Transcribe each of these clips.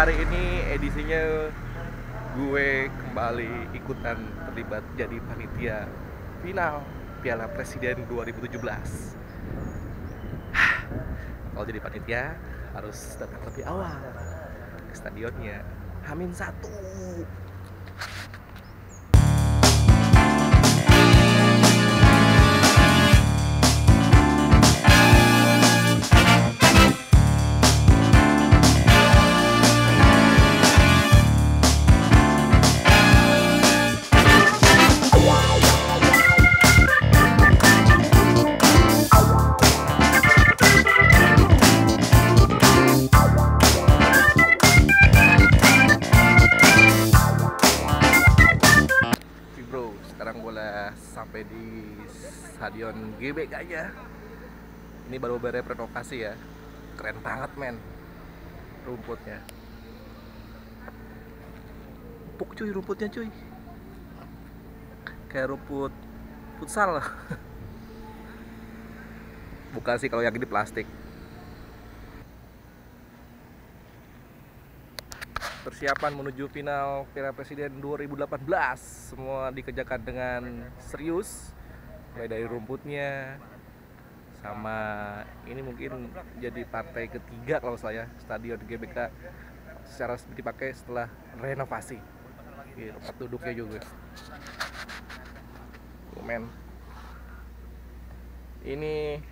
hari ini edisinya gue kembali ikutan terlibat jadi panitia final Piala Presiden 2017. Kalau jadi panitia harus datang lebih awal ke stadionnya. Hamin 1. Bro, sekarang gue udah sampai di stadion GBK-nya. Ini baru berenovasi ya. Keren banget men rumputnya. Empuk cuy rumputnya cuy. Kayak rumput futsal lah. Bukan sih kalau yang ini plastik. Persiapan menuju final Piala Presiden 2018 semua dikerjakan dengan serius, mulai dari rumputnya sama ini mungkin jadi partai ketiga kalau saya stadion GBK secara resmi dipakai setelah renovasi. Tempat duduknya juga. Men, ini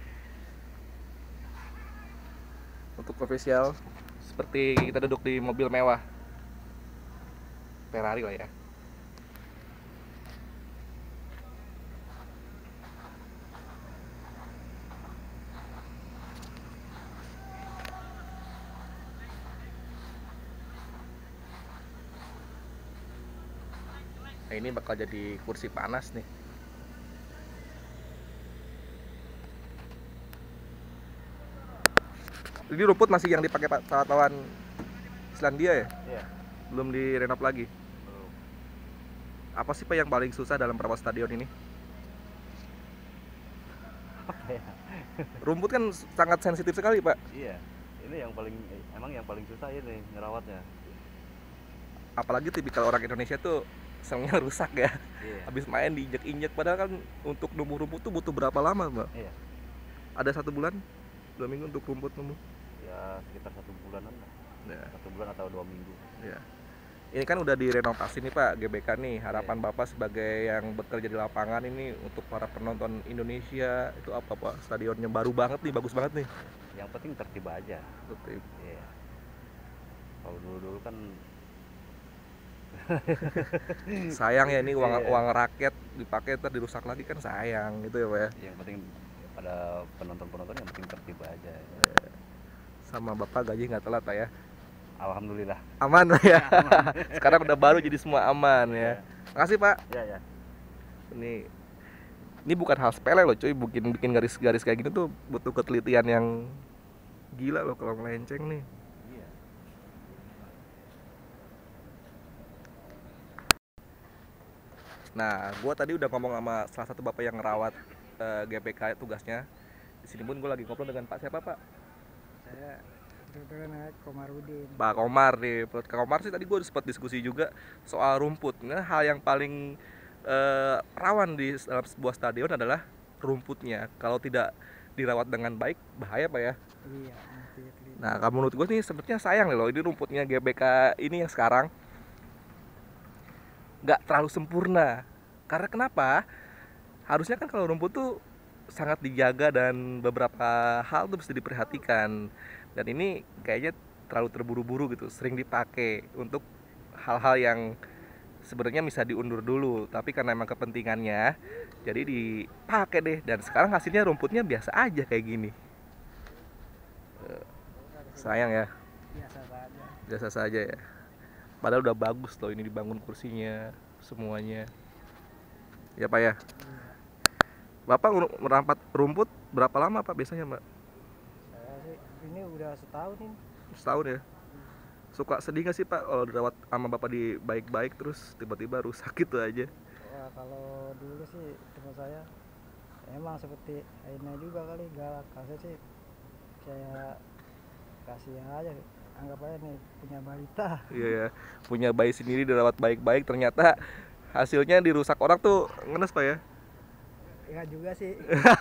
untuk official seperti kita duduk di mobil mewah Ferrari lah ya. Nah, ini bakal jadi kursi panas nih. Ini rumput masih yang dipakai saat lawan Islandia ya? Iya. Belum direnov lagi. Apa sih Pak yang paling susah dalam perawat stadion ini? Apa ya? Rumput kan sangat sensitif sekali Pak. Iya. Ini yang paling susah ini ngerawatnya. Apalagi tipikal orang Indonesia tuh senangnya rusak ya. Iya. Habis main diinjek-injek, padahal kan untuk numbuh rumput tuh butuh berapa lama Pak? Iya. Ada 1 bulan, 2 minggu untuk rumput numbuh. Ya sekitar 1 bulanan lah. Ya. 1 bulan atau 2 minggu. Ya. Ini kan udah direnovasi nih Pak GBK nih. Harapan Bapak sebagai yang bekerja di lapangan ini untuk para penonton Indonesia itu apa Pak? Stadionnya baru banget nih, bagus banget nih. Yang penting tertib aja. Tertib. Iya. Kalau dulu kan Sayang ya ini uang rakyat dipakai ntar dirusak lagi kan sayang gitu ya Pak ya. yang penting pada penonton yang penting tertib aja. Sama Bapak gaji nggak telat Pak ya. Alhamdulillah. Aman Pak ya. Sekarang udah baru jadi semua aman ya. Makasih Pak. Iya, ya. Ini bukan hal sepele loh cuy, bikin garis-garis kayak gini tuh butuh ketelitian yang gila loh kalau melenceng nih. Iya. Nah, gue tadi udah ngomong sama salah satu bapak yang ngerawat GBK tugasnya. Di sini pun gue lagi ngobrol dengan Pak siapa Pak? Saya kebetulan Komarudin. Pak Komar nih. Menurut Kak Komar sih tadi gue sempat diskusi juga soal rumput. Nah, hal yang paling rawan di dalam sebuah stadion adalah rumputnya. Kalau tidak dirawat dengan baik bahaya Pak ya. Iya. Nah, kalau menurut gue nih sepertinya sayang nih loh ini rumputnya GBK ini yang sekarang nggak terlalu sempurna. Karena kenapa? Harusnya kan kalau rumput tuh sangat dijaga dan beberapa hal tuh mesti diperhatikan. Dan ini kayaknya terlalu terburu-buru gitu, sering dipakai untuk hal-hal yang sebenarnya bisa diundur dulu, tapi karena emang kepentingannya jadi dipakai deh. Dan sekarang hasilnya rumputnya biasa aja kayak gini. Sayang ya. Biasa saja. Biasa saja ya. Padahal udah bagus loh ini dibangun kursinya semuanya. Ya Pak ya. Bapak merampat rumput berapa lama Pak biasanya Mbak? Saya sih ini udah setahun ini. Setahun ya. Suka sedih gak sih Pak kalau dirawat sama Bapak di baik-baik terus tiba-tiba rusak gitu aja? Wah, kalau dulu sih teman saya emang seperti Aina juga kali galak. Kasih sih kayak kasih aja anggap aja nih punya balita. Iya ya, punya bayi sendiri dirawat baik-baik, ternyata hasilnya dirusak orang tuh ngenes Pak ya. Ya juga sih.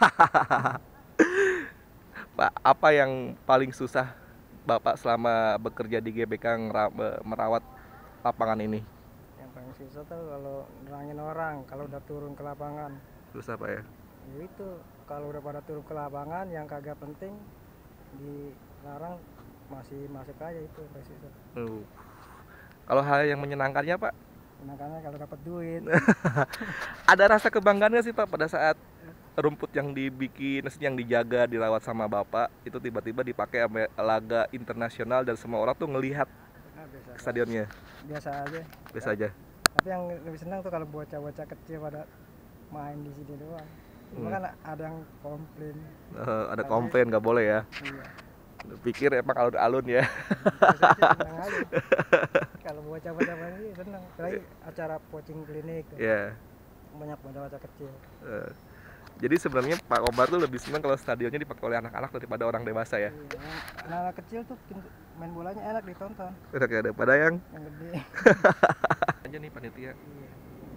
Pak, apa yang paling susah Bapak selama bekerja di GBK merawat lapangan ini? Yang paling susah tuh kalau nerangin orang kalau udah turun ke lapangan. Susah Pak ya? Ya itu kalau udah pada turun ke lapangan yang kagak penting dilarang masih masuk aja, itu yang paling susah. Kalau hal yang menyenangkannya Pak? Menangkannya kalau dapat duit. Ada rasa kebanggaan nggak sih Pak pada saat rumput yang dibikin, yang dijaga, dirawat sama Bapak itu tiba-tiba dipakai sama laga internasional dan semua orang tuh ngelihat Biasa, ke stadionnya? biasa aja. Biasa aja. Tapi yang lebih senang tuh kalau bocah-bocah kecil pada main di sini doang. Cuma kan ada yang komplain. Ada komplain nggak boleh ya? Iya. Pikir emang alun-alun ya. Biasa sih senang aja. Kalau bocah-bocah main sih senang. Apalagi acara coaching klinik. Ya. Banyak bocah-bocah kecil. Jadi sebenarnya Pak Komar tuh lebih senang kalau stadionnya dipakai oleh anak-anak daripada orang dewasa ya. Iya, anak-anak kecil tuh main bolanya enak ditonton. Udah kayak daripada yang gede. aja nih panitia. Iya.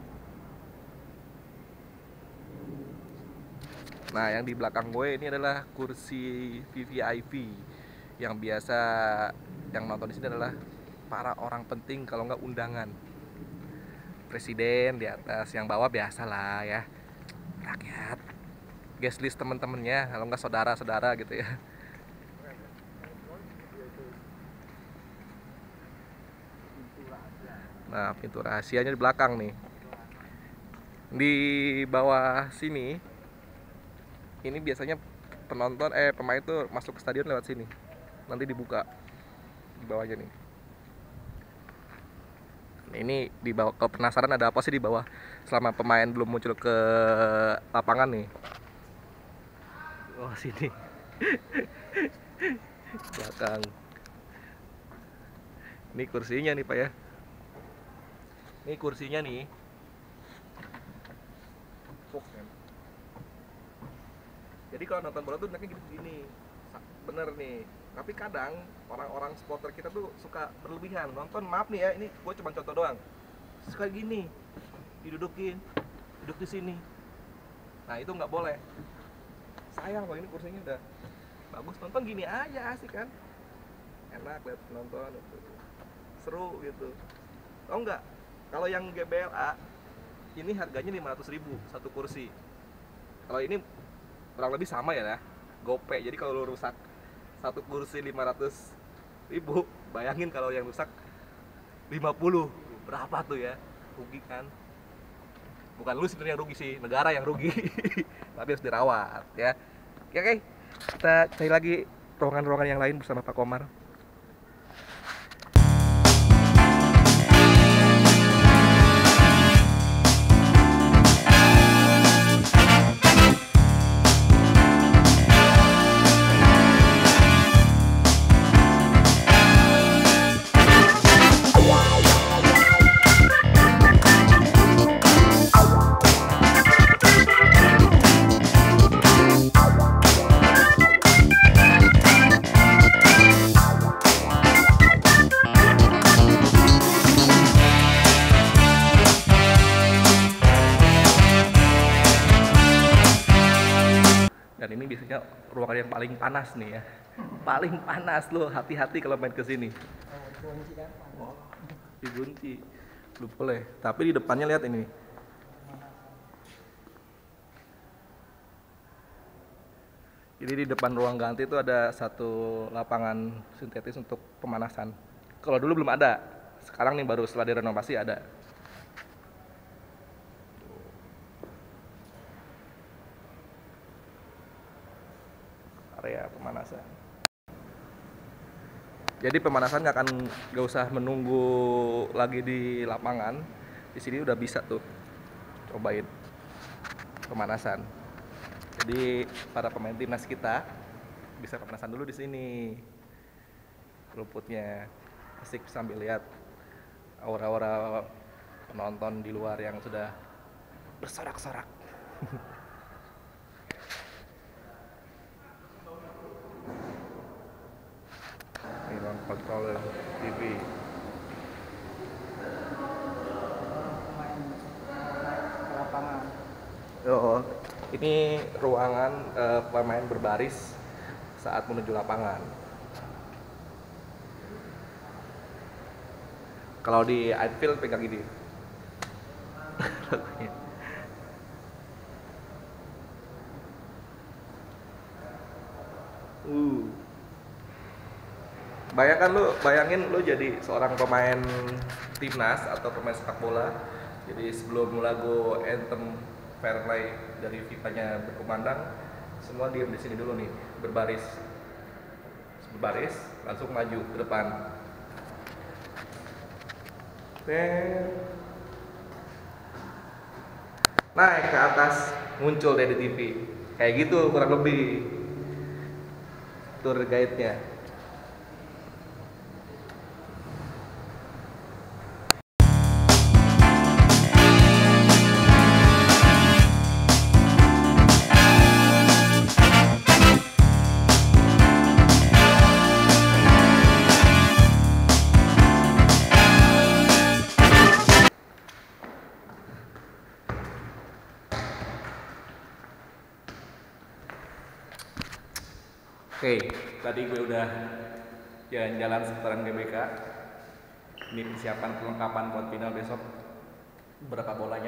Nah, yang di belakang gue ini adalah kursi VVIP yang biasa yang nonton di sini adalah para orang penting, kalau nggak undangan. Presiden di atas, yang bawah biasalah ya, rakyat, guest list temen-temennya, kalau nggak saudara-saudara gitu ya. Nah, pintu rahasianya di belakang nih. Di bawah sini, ini biasanya pemain tuh masuk ke stadion lewat sini. Nanti dibuka di bawahnya nih. Ini di bawah, kalau penasaran ada apa sih di bawah selama pemain belum muncul ke lapangan nih. Oh, sini. Belakang. Ini kursinya nih Pak ya. Ini kursinya nih. Jadi kalau nonton bola tuh enaknya gini. Bener nih. Tapi kadang orang-orang supporter kita tuh suka berlebihan. Nonton, maaf nih ya, ini gue cuma contoh doang. Suka gini, didudukin, duduk di sini. Nah itu nggak boleh. Sayang loh, ini kursinya udah bagus. Nonton gini aja asik kan. Enak lihat nonton, seru gitu. Tau nggak? Kalau yang GBLA ini harganya 500.000 satu kursi. Kalau ini kurang lebih sama ya, gope. Jadi kalau lu rusak satu kursi 500.000, bayangin kalau yang rusak 50, berapa tuh ya? Rugi kan? Bukan lu sebenarnya yang rugi sih, negara yang rugi. Tapi harus dirawat ya. Oke, kita cari lagi ruangan-ruangan yang lain bersama Pak Komar. Dan ini biasanya ruangan yang paling panas nih ya. Paling panas loh, hati-hati kalau main ke sini. Oh, digunci. Belum boleh. Tapi di depannya lihat ini. Jadi di depan ruang ganti itu ada satu lapangan sintetis untuk pemanasan. Kalau dulu belum ada. Sekarang nih baru setelah direnovasi ada. Area pemanasan. Jadi pemanasan nggak usah menunggu lagi di lapangan. Di sini udah bisa tuh cobain pemanasan. Jadi para pemain timnas kita bisa pemanasan dulu di sini. Rumputnya asik sambil lihat aura-aura penonton di luar yang sudah bersorak-sorak. Ini ruang kontrol TV. Pemain naik ke lapangan. Oh, ini ruangan pemain berbaris saat menuju lapangan. Kalau di outfield pegang ini. Bayangin lu jadi seorang pemain timnas atau pemain sepak bola. Jadi sebelum lagu anthem Fair Play dari FIFA-nya berkumandang, semua diam di sini dulu nih, berbaris, langsung maju ke depan. Naik ke atas, muncul deh di TV. Kayak gitu kurang lebih tour guide-nya. Oke, tadi gue udah jalan-jalan seputaran GBK. Ini persiapan perlengkapan buat final besok. Berapa bolanya?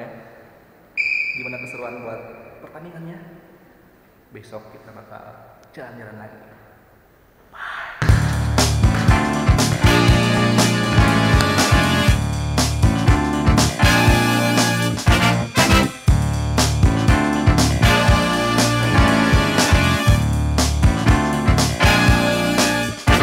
Gimana keseruan buat pertandingannya? Besok kita bakal jalan-jalan lagi.